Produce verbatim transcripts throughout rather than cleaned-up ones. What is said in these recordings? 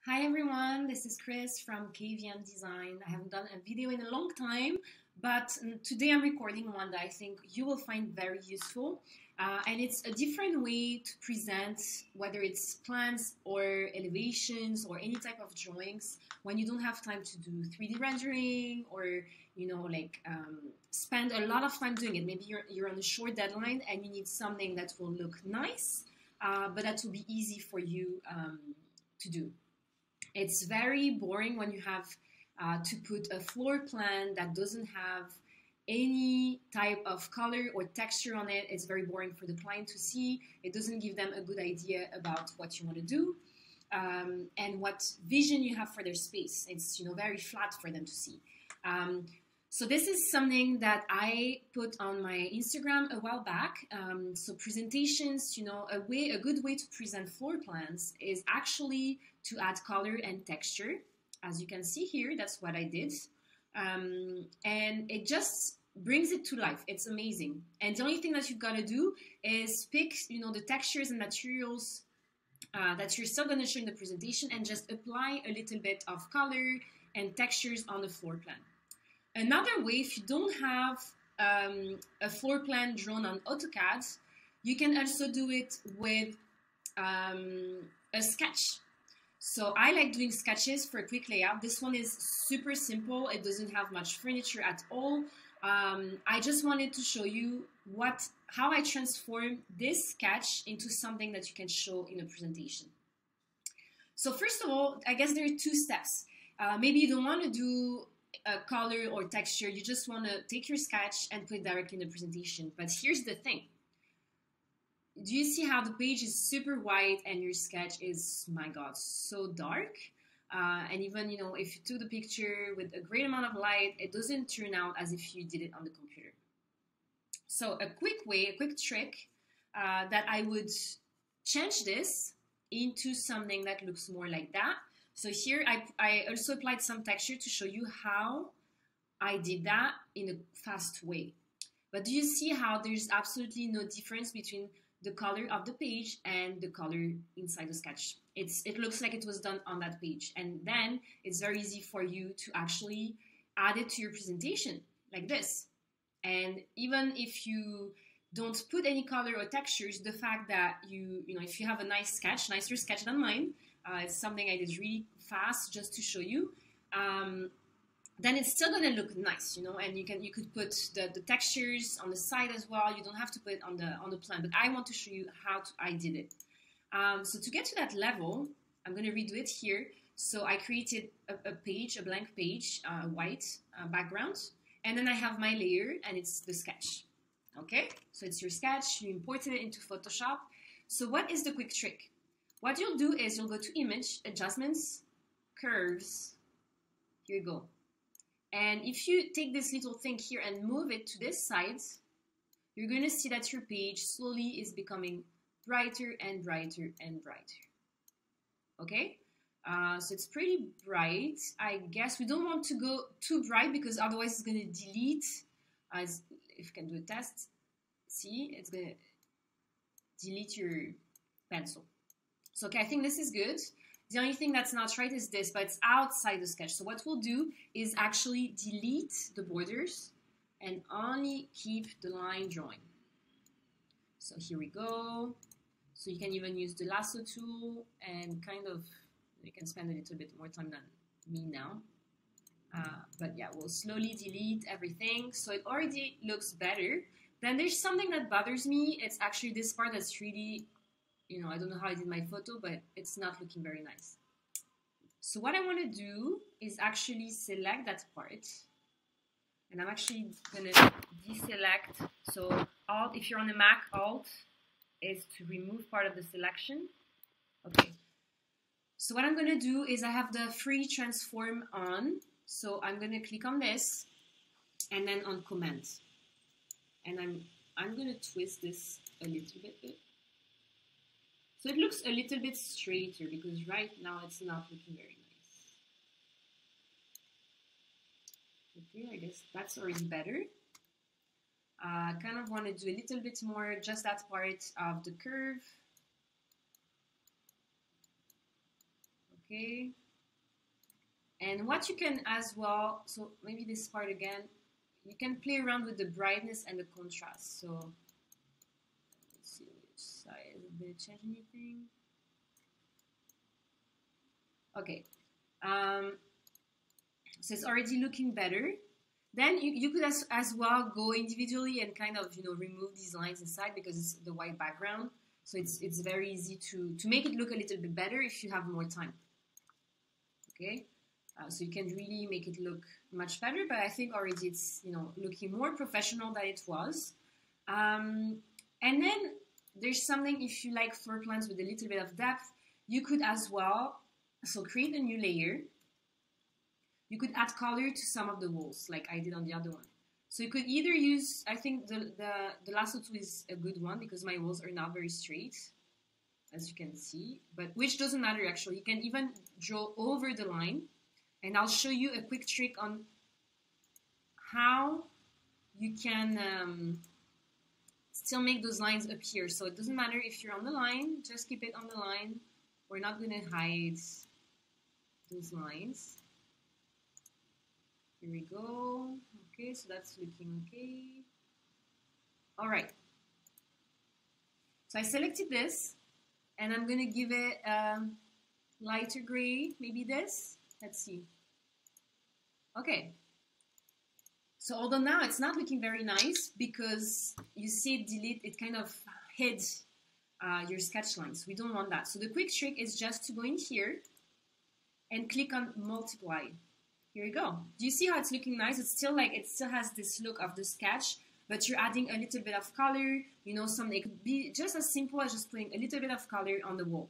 Hi everyone, this is Chris from K V M Design. I haven't done a video in a long time, but um, today I'm recording one that I think you will find very useful. Uh, and it's a different way to present, whether it's plans or elevations or any type of drawings, when you don't have time to do three D rendering or, you know, like um, spend a lot of time doing it. Maybe you're, you're on a short deadline and you need something that will look nice, uh, but that will be easy for you um, to do. It's very boring when you have uh, to put a floor plan that doesn't have any type of color or texture on it. It's very boring for the client to see. It doesn't give them a good idea about what you want to do um, and what vision you have for their space. It's you know very flat for them to see. Um, so this is something that I put on my Instagram a while back. Um, so presentations, you know, a way, a good way to present floor plans is actually to add color and texture. As you can see here, that's what I did. Um, and it just brings it to life. It's amazing. And the only thing that you've got to do is pick, you know, the textures and materials uh, that you're still going to show in the presentation and just apply a little bit of color and textures on the floor plan. Another way, if you don't have um, a floor plan drawn on AutoCAD, you can also do it with um, a sketch. So I like doing sketches for a quick layout. This one is super simple. It doesn't have much furniture at all. Um, I just wanted to show you what, how I transform this sketch into something that you can show in a presentation. So first of all, I guess there are two steps. Uh, maybe you don't want to do a color or texture. You just want to take your sketch and put it directly in the presentation. But here's the thing. Do you see how the page is super white and your sketch is, my God, so dark? Uh, and even, you know, if you took the picture with a great amount of light, it doesn't turn out as if you did it on the computer. So a quick way, a quick trick uh, that I would change this into something that looks more like that. So here I, I also applied some texture to show you how I did that in a fast way. But do you see how there's absolutely no difference between the color of the page and the color inside the sketch? It's, it looks like it was done on that page. And then it's very easy for you to actually add it to your presentation like this. And even if you don't put any color or textures, the fact that you, you know, if you have a nice sketch, nicer sketch than mine, uh, it's something I did really fast just to show you, um, then it's still gonna look nice, you know, and you can you could put the, the textures on the side as well. You don't have to put it on the on the plan, but I want to show you how to, I did it. Um, so to get to that level, I'm gonna redo it here. So I created a, a page, a blank page, uh, white uh, background, and then I have my layer, and it's the sketch. Okay, so it's your sketch. You imported it into Photoshop. So what is the quick trick? What you'll do is you'll go to Image, Adjustments, Curves. Here you go. And if you take this little thing here and move it to this side, you're going to see that your page slowly is becoming brighter and brighter and brighter. Okay? Uh, so it's pretty bright. I guess we don't want to go too bright because otherwise it's going to delete. As if you can do a test, see, it's going to delete your pencil. So, okay, I think this is good. The only thing that's not right is this, but it's outside the sketch. So what we'll do is actually delete the borders and only keep the line drawing. So here we go. So you can even use the lasso tool and kind of, you can spend a little bit more time than me now. Uh, but yeah, we'll slowly delete everything. So it already looks better. Then there's something that bothers me. It's actually this part that's really, you know, I don't know how I did my photo, but it's not looking very nice. So what I want to do is actually select that part. And I'm actually going to deselect. So Alt, if you're on a Mac, Alt is to remove part of the selection. Okay. So what I'm going to do is I have the free transform on. So I'm going to click on this and then on Command. And I'm, I'm going to twist this a little bit. So it looks a little bit straighter because right now it's not looking very nice. Okay, I guess that's already better. I uh, kind of want to do a little bit more, just that part of the curve. Okay. And what you can as well, so maybe this part again, you can play around with the brightness and the contrast. So let's see which side, did it change anything? Okay. Um, so it's already looking better. Then you, you could as, as well go individually and kind of, you know, remove these lines inside because it's the white background. So it's, it's very easy to, to make it look a little bit better if you have more time. Okay. Uh, so you can really make it look much better, but I think already it's, you know, looking more professional than it was. Um, and then there's something, if you like floor plans with a little bit of depth, you could as well, so create a new layer. You could add color to some of the walls, like I did on the other one. So you could either use, I think the, the, the lasso tool is a good one because my walls are not very straight, as you can see, but which doesn't matter actually. You can even draw over the line. And I'll show you a quick trick on how you can um, still make those lines appear. So it doesn't matter if you're on the line, just keep it on the line. We're not going to hide those lines. Here we go. Okay, so that's looking okay. All right. So I selected this, and I'm going to give it a lighter gray, maybe this. Let's see. Okay. So although now it's not looking very nice because you see it delete, it kind of hid uh, your sketch lines. We don't want that. So the quick trick is just to go in here and click on multiply. Here we go. Do you see how it's looking nice? It's still like, it still has this look of the sketch, but you're adding a little bit of color, you know, something. It could be just as simple as just putting a little bit of color on the wall.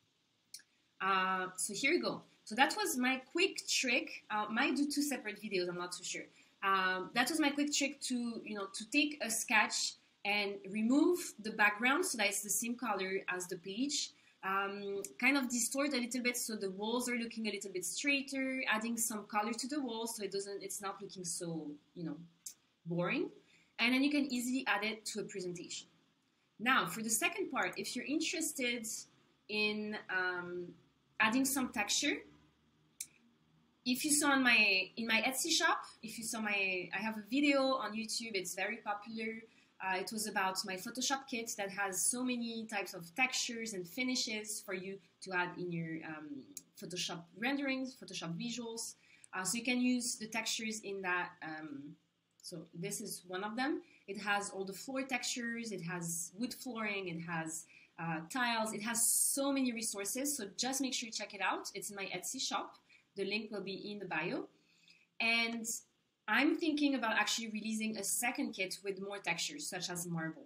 Uh, so here you go. So that was my quick trick. I uh, might do two separate videos, I'm not too sure. Um, that was my quick trick to, you know, to take a sketch and remove the background so that it's the same color as the page. Um, kind of distort a little bit so the walls are looking a little bit straighter, adding some color to the walls so it doesn't, it's not looking so, you know, boring. And then you can easily add it to a presentation. Now, for the second part, if you're interested in um, adding some texture, if you saw in my in my Etsy shop, if you saw my, I have a video on YouTube, it's very popular. Uh, it was about my Photoshop kit that has so many types of textures and finishes for you to add in your um, Photoshop renderings, Photoshop visuals. Uh, so you can use the textures in that. Um, so this is one of them. It has all the floor textures, it has wood flooring, it has uh, tiles, it has so many resources. So just make sure you check it out. It's in my Etsy shop. The link will be in the bio. And I'm thinking about actually releasing a second kit with more textures, such as marble.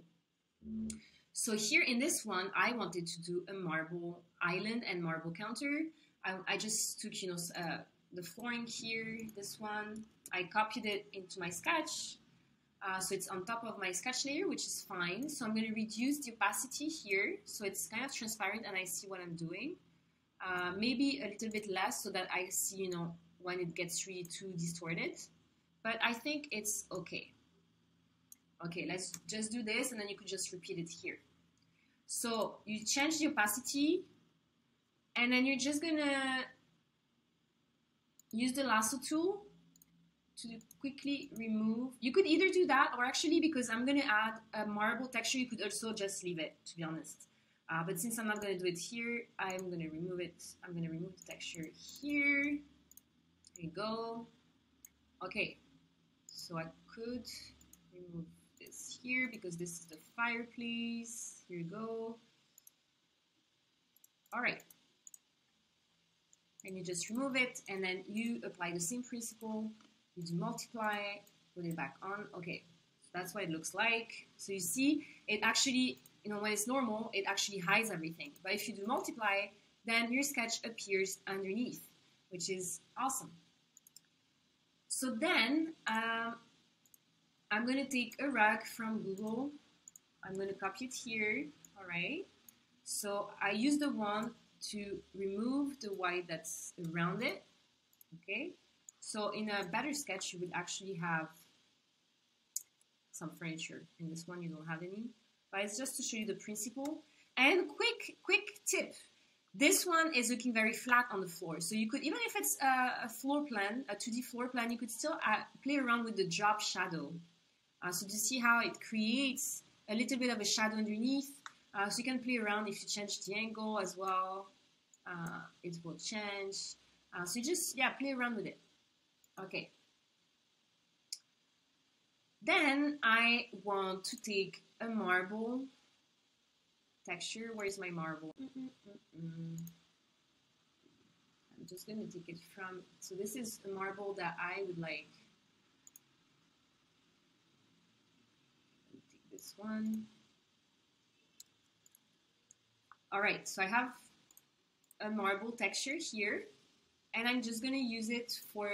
So here in this one, I wanted to do a marble island and marble counter. I, I just took, you know, uh, the flooring here, this one. I copied it into my sketch. Uh, so it's on top of my sketch layer, which is fine. So I'm going to reduce the opacity here. So it's kind of transparent and I see what I'm doing. Uh, maybe a little bit less so that I see, you know, when it gets really too distorted. But I think it's okay. Okay, let's just do this and then you could just repeat it here. So you change the opacity and then you're just gonna use the lasso tool to quickly remove. You could either do that or actually, because I'm gonna add a marble texture, you could also just leave it, to be honest. Uh, but since I'm not going to do it here, I'm going to remove it. I'm going to remove the texture here. There you go. Okay, so I could remove this here because this is the fireplace. Here you go. All right. And you just remove it, and then you apply the same principle. You do multiply, put it back on. Okay, so that's what it looks like. So you see, it actually, you know, when it's normal, it actually hides everything. But if you do multiply, then your sketch appears underneath, which is awesome. So then um, I'm going to take a rug from Google. I'm going to copy it here. All right. So I use the one to remove the white that's around it. Okay. So in a better sketch, you would actually have some furniture. In this one, you don't have any. But it's just to show you the principle. And quick, quick tip. This one is looking very flat on the floor. So you could, even if it's a, a floor plan, a two D floor plan, you could still uh, play around with the drop shadow. Uh, so to see how it creates a little bit of a shadow underneath. Uh, so you can play around if you change the angle as well. Uh, it will change. Uh, so you just, yeah, play around with it. Okay. Then I want to take a marble texture. Where's my marble? Mm -mm -mm -mm. I'm just going to take it from, so this is a marble that I would like. Take this one. All right, so I have a marble texture here, and I'm just going to use it for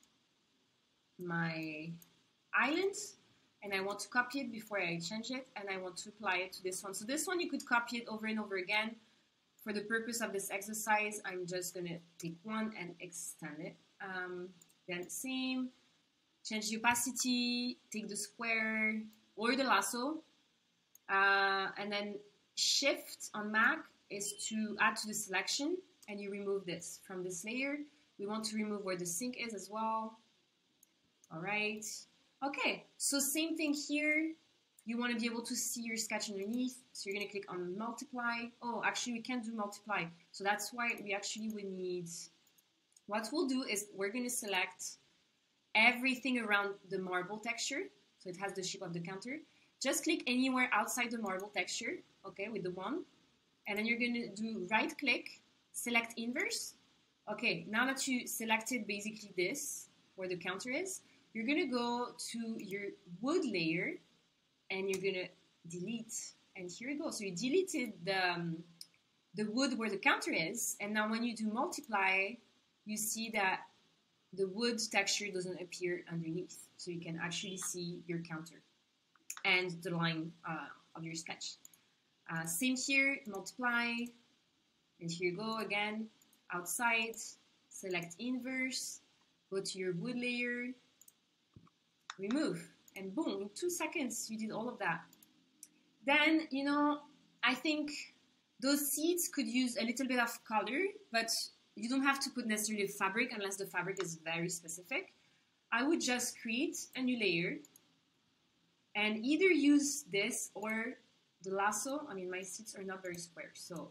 my island, and I want to copy it before I change it, and I want to apply it to this one. So this one you could copy it over and over again. For the purpose of this exercise, I'm just going to take one and extend it. Um, then same, change the opacity, take the square or the lasso, uh, and then shift on Mac is to add to the selection, and you remove this from this layer. We want to remove where the sink is as well. All right. Okay, so same thing here. You want to be able to see your sketch underneath, so you're going to click on multiply. Oh, actually we can't do multiply, so that's why we actually would need, what we'll do is we're going to select everything around the marble texture, so it has the shape of the counter. Just click anywhere outside the marble texture, okay, with the one, and then you're going to do right click, select inverse. Okay, now that you selected basically this, where the counter is, you're going to go to your wood layer, and you're going to delete. And here you go. So you deleted the, um, the wood where the counter is, and now when you do multiply, you see that the wood texture doesn't appear underneath. So you can actually see your counter and the line uh, of your sketch. Uh, same here, multiply, and here you go again, outside, select inverse, go to your wood layer, remove, and boom, in two seconds you did all of that. Then, you know, I think those seeds could use a little bit of color, but you don't have to put necessarily fabric unless the fabric is very specific. I would just create a new layer and either use this or the lasso. I mean, my seeds are not very square, so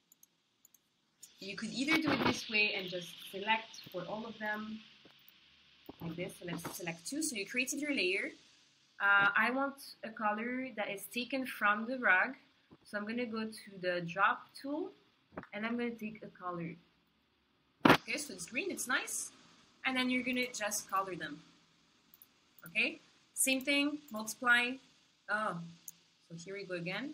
you could either do it this way and just select for all of them like this. So let's select two. So you created your layer. Uh, I want a color that is taken from the rug. So I'm going to go to the drop tool and I'm going to take a color. Okay, so it's green, it's nice. And then you're going to just color them. Okay, same thing, multiply. Oh, so here we go again.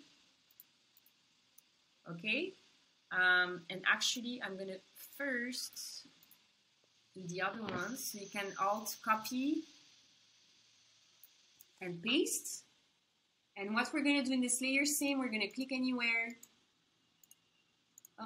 Okay, um, and actually I'm going to first do the other ones. So you can alt copy and paste. And what we're going to do in this layer, same, we're going to click anywhere. Oh.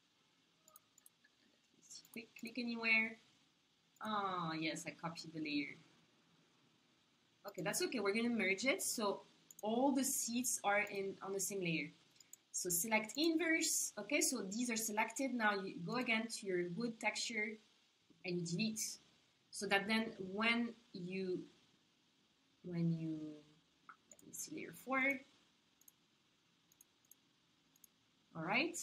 Click, click anywhere. Oh, yes, I copied the layer. Okay, that's okay. We're going to merge it. So all the seeds are in on the same layer. So select inverse. Okay, so these are selected. Now you go again to your wood texture and you delete. So that then when you, when you, let me see layer four. All right.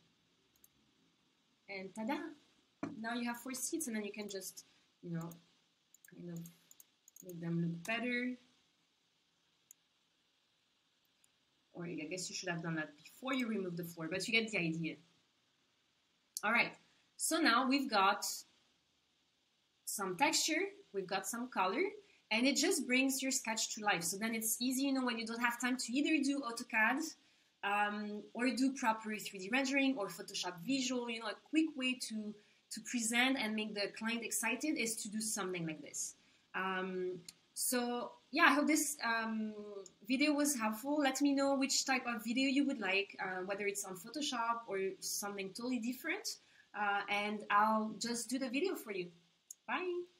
And ta-da! Now you have four seeds, and then you can just, you know, kind of make them look better. Or I guess you should have done that before you remove the floor, but you get the idea. All right, so now we've got some texture, we've got some color, and it just brings your sketch to life. So then it's easy, you know, when you don't have time to either do AutoCAD um, or do proper three D rendering or Photoshop visual, you know, a quick way to to present and make the client excited is to do something like this. Um, so yeah, I hope this um, video was helpful. Let me know which type of video you would like, uh, whether it's on Photoshop or something totally different, uh, and I'll just do the video for you. Bye.